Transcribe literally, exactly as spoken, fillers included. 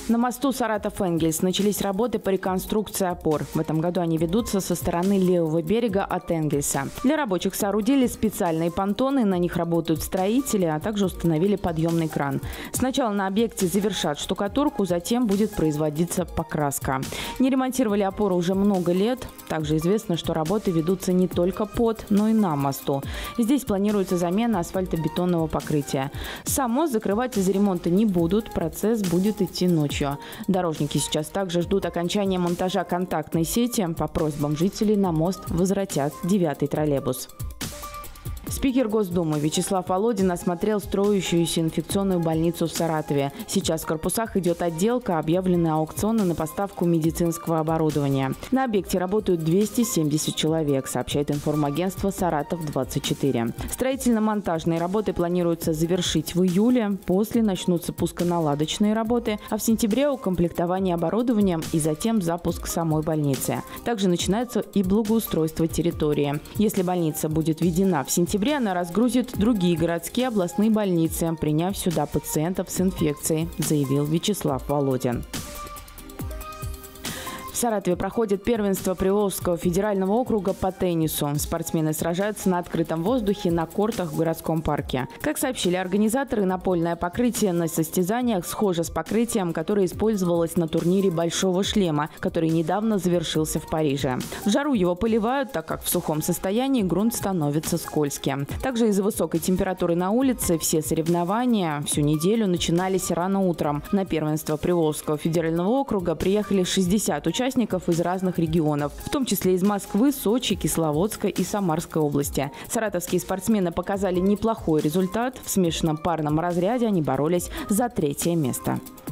На мосту Саратов-Энгельс начались работы по реконструкции опор. В этом году они ведутся со стороны левого берега от Энгельса. Для рабочих соорудили специальные понтоны, на них работают строители, а также установили подъемный кран. Сначала на объекте завершат штукатурку, затем будет производиться покраска. Не ремонтировали опору уже много лет. Также известно, что работы ведутся не только под, но и на мосту. Здесь планируется замена асфальтобетонного покрытия. Сам мост закрывать из-за ремонта не будут, процесс будет идти ночью. Дорожники сейчас также ждут окончания монтажа контактной сети. По просьбам жителей на мост возвратят девятый троллейбус. Спикер Госдумы Вячеслав Володин осмотрел строящуюся инфекционную больницу в Саратове. Сейчас в корпусах идет отделка, объявлены аукционы на поставку медицинского оборудования. На объекте работают двести семьдесят человек, сообщает информагентство «Саратов двадцать четыре». Строительно-монтажные работы планируется завершить в июле. После начнутся пусконаладочные работы, а в сентябре укомплектование оборудованием и затем запуск самой больницы. Также начинается и благоустройство территории. Если больница будет введена в сентябре, она разгрузит другие городские областные больницы, приняв сюда пациентов с инфекцией, заявил Вячеслав Володин. В Саратове проходит первенство Приволжского федерального округа по теннису. Спортсмены сражаются на открытом воздухе на кортах в городском парке. Как сообщили организаторы, напольное покрытие на состязаниях схоже с покрытием, которое использовалось на турнире «Большого шлема», который недавно завершился в Париже. В жару его поливают, так как в сухом состоянии грунт становится скользким. Также из-за высокой температуры на улице все соревнования всю неделю начинались рано утром. На первенство Приволжского федерального округа приехали шестьдесят участников. Участников из разных регионов, в том числе из Москвы, Сочи, Кисловодской и Самарской области. Саратовские спортсмены показали неплохой результат. В смешанном парном разряде они боролись за третье место.